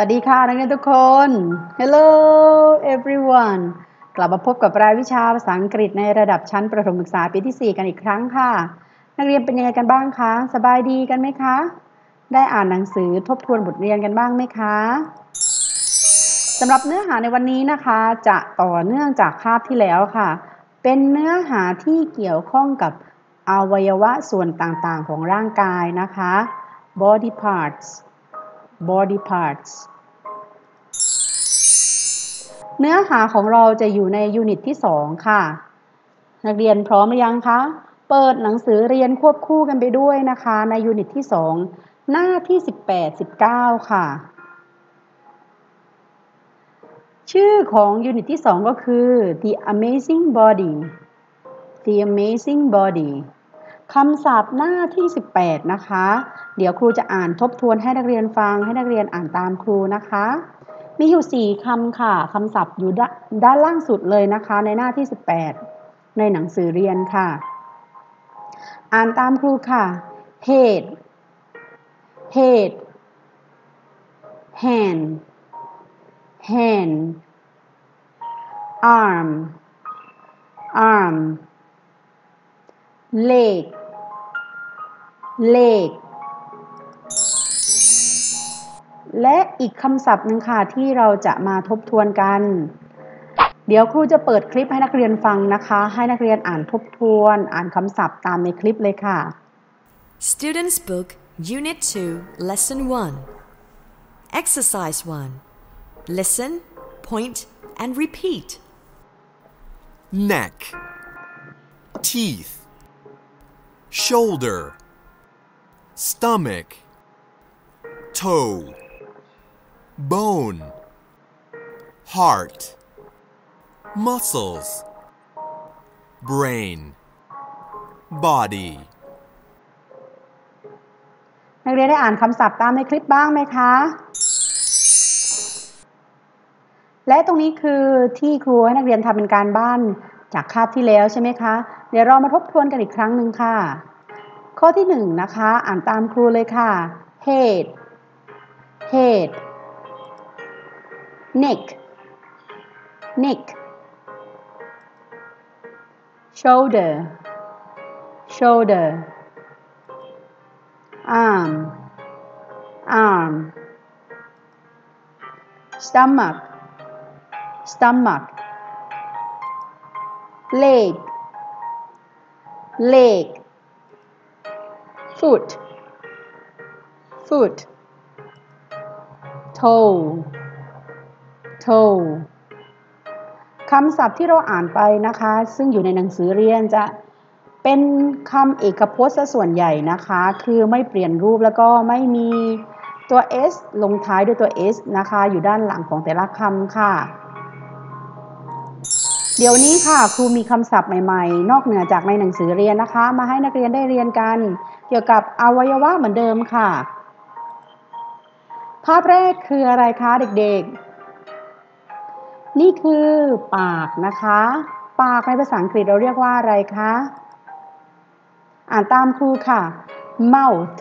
วัสดีค่ะนักเรียนทุกคน Hello everyone กลับมาพบกับรายวิชาภาษาอังกฤษในระดับชั้นประถมศึกษาปีที่ 4 กันอีกครั้งค่ะนักเรียนเป็นยังไงกันบ้างคะสบายดีกันไหมคะได้อ่านหนังสือทบทวนบทเรียนกันบ้างไหมคะสำหรับเนื้อหาในวันนี้นะคะจะต่อเนื่องจากคาบที่แล้วค่ะเป็นเนื้อหาที่เกี่ยวข้องกับอวัยวะส่วนต่างๆของร่างกายนะคะ body parts เนื้อหาของเราจะอยู่ในยูนิตที่ 2 ค่ะนักเรียนพร้อมหรือยังคะเปิดหนังสือเรียนควบคู่กันไปด้วยนะคะในยูนิตที่ 2 หน้าที่ 18-19 ค่ะชื่อของยูนิตที่ 2 ก็คือ The Amazing Body The Amazing Body คำศัพท์หน้าที่ 18 นะคะเดี๋ยวครูจะอ่านทบทวนให้นักเรียนฟังให้นักเรียนอ่านตามครูนะคะมีอยู่4คำค่ะคำศัพท์อยู่ด้านล่างสุดเลยนะคะในหน้าที่ 18 ในหนังสือเรียนค่ะอ่านตามครูค่ะ head hand arm legและอีกคำศัพท์หนึ่งค่ะที่เราจะมาทบทวนกันเดี๋ยวครูจะเปิดคลิปให้นักเรียนฟังนะคะให้นักเรียนอ่านทบทวนอ่านคำศัพท์ตามในคลิปเลยค่ะ Students Book Unit 2 Lesson 1 Exercise 1 Listen, point and repeat Neck Teeth Shoulder Stomach Toe Bone Heart Muscles Brain Body นักเรียนได้อ่านคำศัพท์ตามในคลิปบ้างไหมคะและตรงนี้คือที่ครูให้นักเรียนทำเป็นการบ้านจากคาบที่แล้วใช่ไหมคะเดี๋ยวเรามาทบทวนกันอีกครั้งหนึ่งค่ะข้อที่1นะคะอ่านตามครูเลยค่ะ head neck shoulder arm stomach leg foot toe คำศัพท์ที่เราอ่านไปนะคะซึ่งอยู่ในหนังสือเรียนจะเป็นคำเอกพจน์ซะส่วนใหญ่นะคะคือไม่เปลี่ยนรูปแล้วก็ไม่มีตัว s ลงท้ายด้วยตัว s นะคะอยู่ด้านหลังของแต่ละคำค่ะเดี๋ยวนี้ค่ะครูมีคำศัพท์ใหม่ๆนอกเหนือจากในหนังสือเรียนนะคะมาให้นักเรียนได้เรียนกันเกี่ยวกับอวัยวะเหมือนเดิมค่ะภาพแรกคืออะไรคะเด็กๆนี่คือปากนะคะปากในภาษาอังกฤษเราเรียกว่าอะไรคะอ่านตามครูค่ะ mouth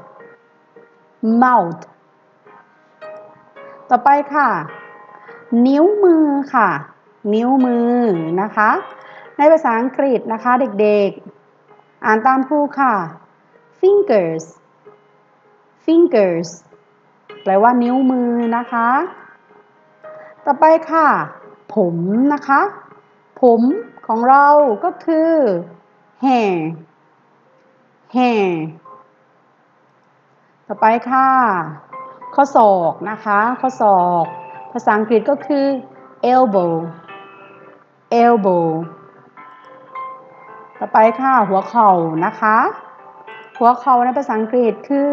ต่อไปค่ะนิ้วมือค่ะนิ้วมือนะคะในภาษาอังกฤษนะคะเด็กๆอ่านตามครูค่ะ fingers แปลว่านิ้วมือนะคะต่อไปค่ะผมนะคะผมของเราก็คือ hair ต่อไปค่ะข้อศอกนะคะข้อศอกภาษาอังกฤษก็คือ elbow ต่อไปค่ะหัวเข่านะคะหัวเข่าในภาษาอังกฤษคือ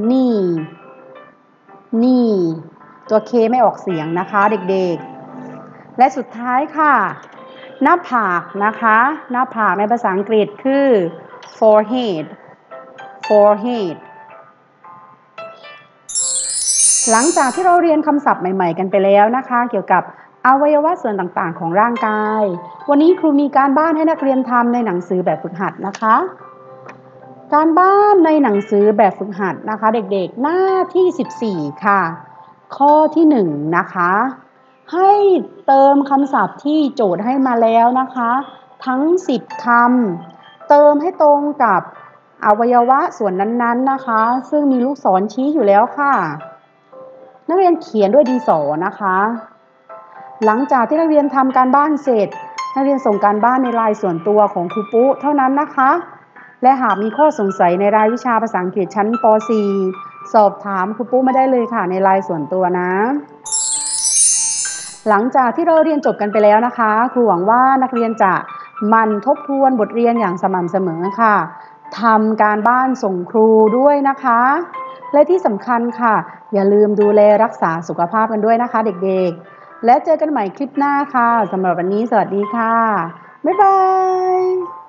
knee ตัว K ไม่ออกเสียงนะคะเด็กๆและสุดท้ายค่ะหน้าผากนะคะหน้าผากในภาษาอังกฤษคือ forehead หลังจากที่เราเรียนคำศัพท์ใหม่ๆกันไปแล้วนะคะเกี่ยวกับอวัยวะส่วนต่างๆของร่างกายวันนี้ครูมีการบ้านให้นักเรียนทำในหนังสือแบบฝึกหัดนะคะการบ้านในหนังสือแบบฝึกหัดนะคะเด็กๆหน้าที่14ค่ะข้อที่1นะคะให้เติมคำศัพท์ที่โจทย์ให้มาแล้วนะคะทั้ง10คำเติมให้ตรงกับอวัยวะส่วนนั้นๆนะคะซึ่งมีลูกศรชี้อยู่แล้วค่ะนักเรียนเขียนด้วยดินสอนะคะหลังจากที่นักเรียนทำการบ้านเสร็จนักเรียนส่งการบ้านในไลน์ส่วนตัวของครูปุ๊เท่านั้นนะคะและหากมีข้อสงสัยในรายวิชาภาษาอังกฤษชั้นป .4 สอบถามครูปุ๊มาได้เลยค่ะในไลน์ส่วนตัวนะหลังจากที่เราเรียนจบกันไปแล้วนะคะครูหวังว่านักเรียนจะหมั่นทบทวนบทเรียนอย่างสม่ำเสมอค่ะทำการบ้านส่งครูด้วยนะคะและที่สำคัญค่ะอย่าลืมดูแลรักษาสุขภาพกันด้วยนะคะเด็กๆและเจอกันใหม่คลิปหน้าค่ะสำหรับวันนี้สวัสดีค่ะบ๊ายบาย